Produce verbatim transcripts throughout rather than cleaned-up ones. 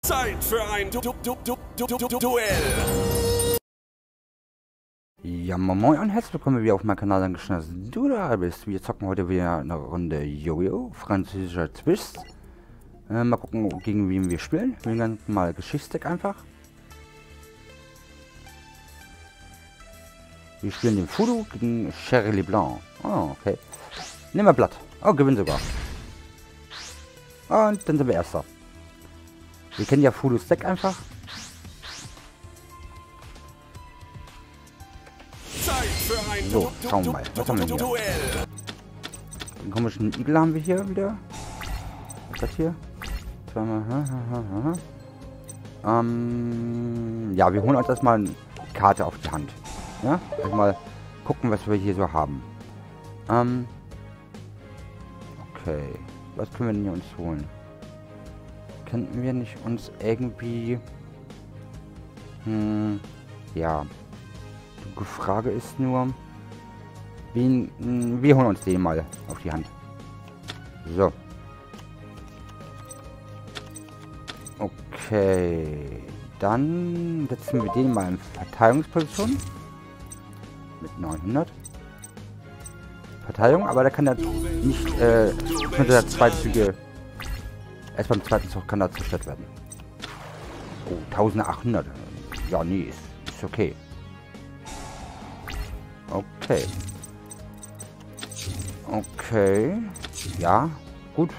Zeit für ein du du du du du du Duell. Ja, moin und herzlich willkommen wieder auf meinem Kanal. Dankeschön, dass du da bist. Wir zocken heute wieder eine Runde Yu-Gi-Oh! Französischer Twist. Äh, mal gucken, gegen wen wir spielen. Wir nehmen mal Geschichtsdeck einfach. Wir spielen den Fudo gegen Cherry Leblanc. Oh, okay. Nehmen wir Blatt. Oh, gewinnen sogar. Und dann sind wir Erster. Wir kennen ja Fudos Deck einfach. So, schauen wir mal. Was haben wir hier? Den komischen Igel haben wir hier wieder. Was ist das hier? Zweimal. Ha, ha, ha, ha. Ähm, ja, wir holen uns erstmal eine Karte auf die Hand. Ja, erstmal gucken, was wir hier so haben. Ähm, okay. Was können wir denn hier uns holen? Könnten wir nicht uns irgendwie... Hm, ja. Die Frage ist nur... Wen, wir holen uns den mal auf die Hand. So. Okay. Dann setzen wir den mal in Verteidigungsposition. Mit neunhundert. Verteidigung, aber da kann er nicht, äh, könnte er zwei Züge... Erst beim zweiten Zug kann er zerstört werden. Oh, eintausendachthundert. Ja, nee, ist, ist okay. Okay. Okay. Ja, gut.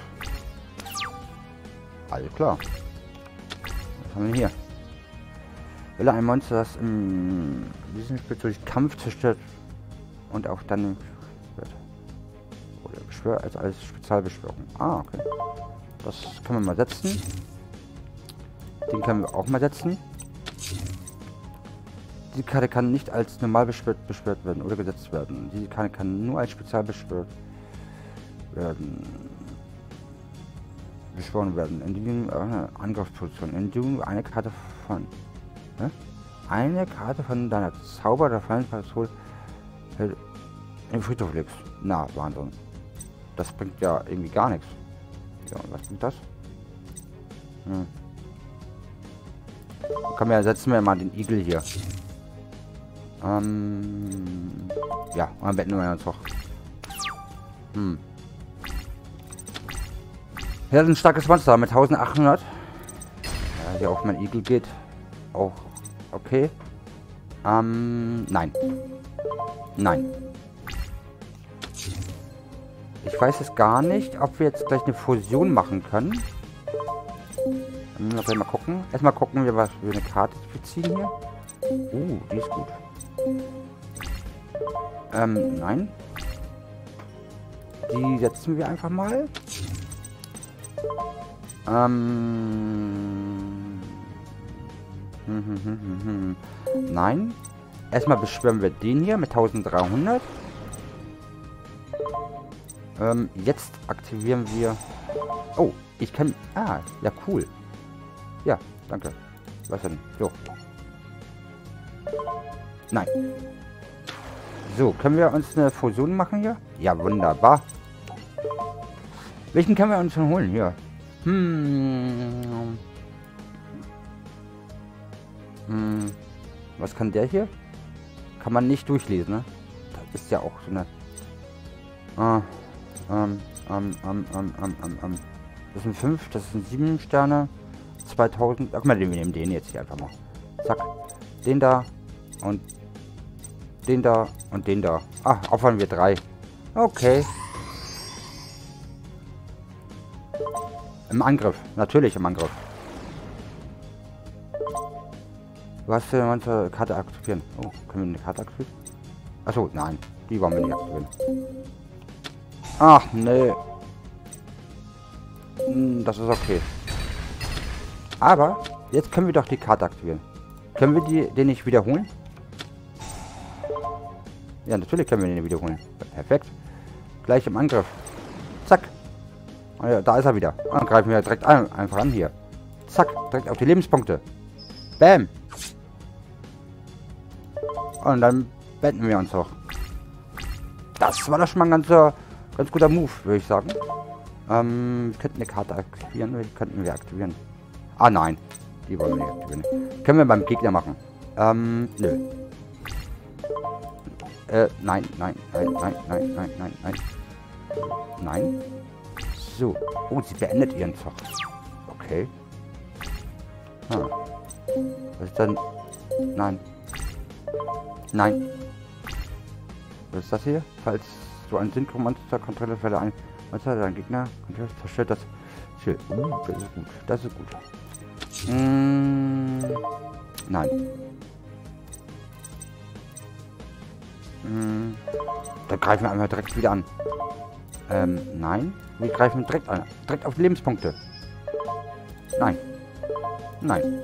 Alles klar. Was haben wir hier? Will ein Monster, das im diesem Spiel durch Kampf zerstört und auch dann wird. Oder beschwört als, als Spezialbeschwörung. Ah, okay. Das können wir mal setzen. Den können wir auch mal setzen. Die Karte kann nicht als normal beschwört, beschwört werden oder gesetzt werden. Die Karte kann nur als spezial beschwört werden. Beschworen werden. In die äh, Angriffsposition. In die eine Karte von. Ne? Eine Karte von deiner Zauber der Fallenpistole in den Friedhof legst. Na, Wahnsinn. Das bringt ja irgendwie gar nichts. Ja, was bringt das? Hm. Komm, ja, setzen wir mal den Igel hier. Ähm, ja, und dann betten wir uns noch. Hm. Ja, ein starkes Monster mit eintausendachthundert. Ja, der auf mein Igel geht. Auch okay. Ähm, nein. Nein. Ich weiß es gar nicht, ob wir jetzt gleich eine Fusion machen können. Dann müssen wir mal gucken. Erstmal gucken wir, was für eine Karte wir ziehen hier. Uh, die ist gut. Ähm, nein. Die setzen wir einfach mal. Ähm. Hm, hm, hm, hm, hm. Nein. Erstmal beschwören wir den hier mit eintausenddreihundert. Ähm, jetzt aktivieren wir... Oh, ich kann... Ah, ja, cool. Ja, danke. Was denn? So. Nein. So, können wir uns eine Fusion machen hier? Ja, wunderbar. Welchen können wir uns schon holen hier? Hm. Hm. Was kann der hier? Kann man nicht durchlesen, ne? Das ist ja auch so eine... Ah. Ähm, ähm, ähm, ähm, ähm, ähm. Das sind fünf, das sind sieben Sterne. zweitausend. Ach mal, wir nehmen den jetzt hier einfach mal. Zack. Den da. Und den da. Und den da. Ah, aufwand wir drei. Okay. Im Angriff. Natürlich im Angriff. Du hast ja eine Karte aktivieren. Oh, können wir eine Karte aktivieren? Achso, nein. Die wollen wir nicht aktivieren. Ach, nee. Hm, das ist okay. Aber, jetzt können wir doch die Karte aktivieren. Können wir die, den nicht wiederholen? Ja, natürlich können wir den wiederholen. Perfekt. Gleich im Angriff. Zack. Oh ja, da ist er wieder. Dann greifen wir direkt an, einfach an hier. Zack. Direkt auf die Lebenspunkte. Bam. Und dann beenden wir uns doch. Das war doch schon mal ein ganzer... Ganz guter Move, würde ich sagen. Ähm, wir könnten eine Karte aktivieren. Welche könnten wir aktivieren? Ah, nein. Die wollen wir nicht aktivieren. Können wir beim Gegner machen. Ähm, nö. Äh, nein, nein, nein, nein, nein, nein, nein, nein. Nein. So. Oh, sie beendet ihren Zug. Okay. Hm. Was ist denn? Nein. Nein. Was ist das hier? Falls so ein Synchro-Monster Kontrollefälle ein Monster, dein Gegner zerstört das Schild. Uh, das ist gut. Das ist gut. Mm, nein. Mm, dann greifen wir einfach direkt wieder an. Ähm, nein. Wir greifen direkt an. Direkt auf die Lebenspunkte. Nein. Nein.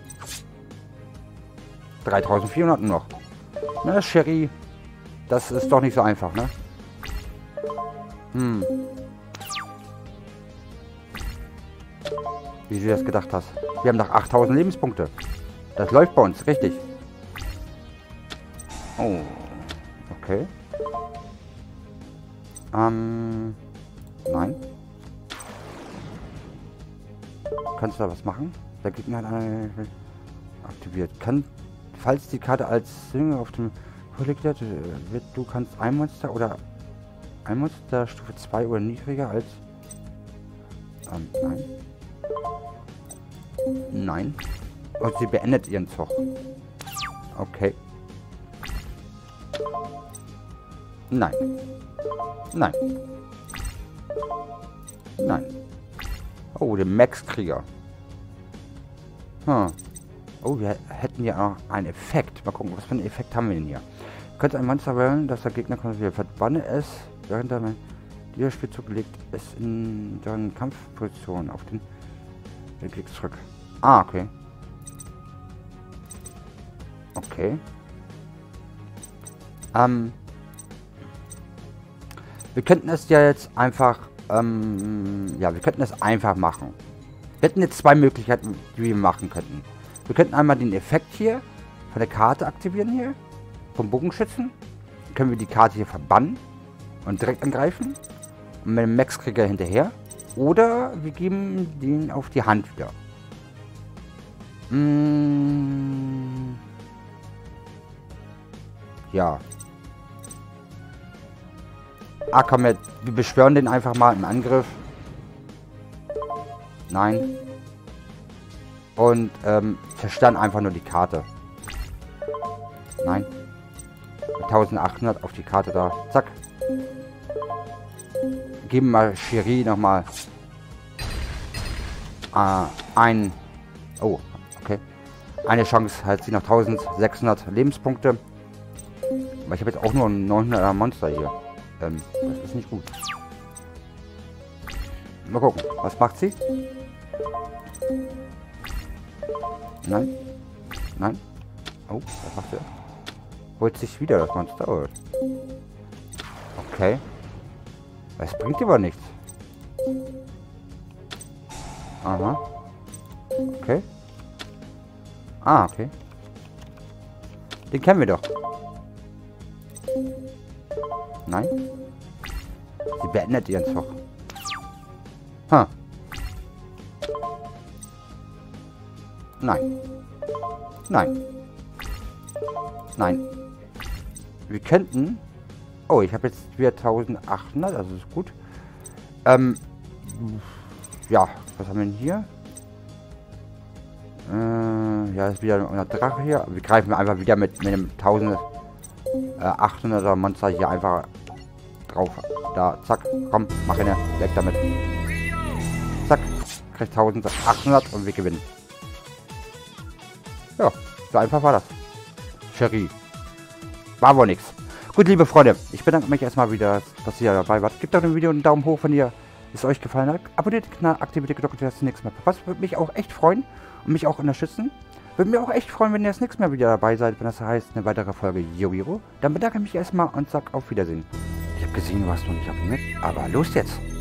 dreitausendvierhundert nur noch. Na, Sherry. Das ist doch nicht so einfach, ne? Hm. Wie du das gedacht hast. Wir haben noch achttausend Lebenspunkte. Das läuft bei uns, richtig. Oh. Okay. Ähm. Nein. Kannst du da was machen? Der Gegner hat eine aktiviert. Kann, falls die Karte als Single auf dem vorliegt, wird, du kannst ein Monster oder ein Monster Stufe zwei oder niedriger als... Ähm, nein. Nein. Und sie beendet ihren Zug. Okay. Nein. Nein. Nein. Oh, der Max-Krieger. Hm. Oh, wir hätten ja auch einen Effekt. Mal gucken, was für einen Effekt haben wir denn hier. Du kannst ein Monster wählen, das der Gegner kontrolliert. Verbanne es, während er dieser Spielzug legt es in deren Kampfposition auf den... Den Klick zurück. Ah, okay. Okay. Ähm... Wir könnten es ja jetzt einfach, ähm, ja, wir könnten es einfach machen. Wir hätten jetzt zwei Möglichkeiten, die wir machen könnten. Wir könnten einmal den Effekt hier von der Karte aktivieren hier, vom Bogenschützen. Dann können wir die Karte hier verbannen und direkt angreifen. Und mit dem Max-Krieger hinterher. Oder wir geben den auf die Hand wieder. Mmh. Ja. Ah, komm, wir, wir beschwören den einfach mal im Angriff. Nein. Und ähm, zerstören einfach nur die Karte. Nein. eintausendachthundert auf die Karte da. Zack. Geben mal Sherry nochmal äh, ein... Oh, okay. Eine Chance, hat sie noch eintausendsechshundert Lebenspunkte. Aber ich habe jetzt auch nur ein neunhunderter Monster hier. Ähm, das ist nicht gut. Mal gucken. Was macht sie? Nein. Nein. Oh, was macht sie? Holt sich wieder das Monster. Okay. Das bringt aber nichts. Aha. Okay. Ah, okay. Den kennen wir doch. Nein. Sie beendet ihren Zug. Ha. Nein. Nein. Nein. Wir könnten... Oh, ich habe jetzt wieder eintausendachthundert, also ist gut. Ähm... Ja, was haben wir denn hier? Äh, ja, ist wieder ein Drache hier. Wir greifen einfach wieder mit, mit einem eintausendachthunderter Monster hier einfach drauf. Da, zack, komm, mach ihn, weg damit. Zack, kriegt eintausendachthundert und wir gewinnen. Ja, so einfach war das. Sherry. War wohl nichts. Gut, liebe Freunde, ich bedanke mich erstmal wieder, dass ihr dabei wart. Gebt doch dem Video einen Daumen hoch, wenn ihr es euch gefallen hat. Abonniert den Kanal, aktiviert die Glocke, dass ihr das nächste Mal verpasst. Würde mich auch echt freuen und mich auch unterstützen. Würde mich auch echt freuen, wenn ihr das nächste Mal wieder dabei seid, wenn das heißt, eine weitere Folge Yu-Gi-Oh! Dann bedanke ich mich erstmal und sag auf Wiedersehen. Ich habe gesehen, du hast noch nicht abonniert, aber los jetzt!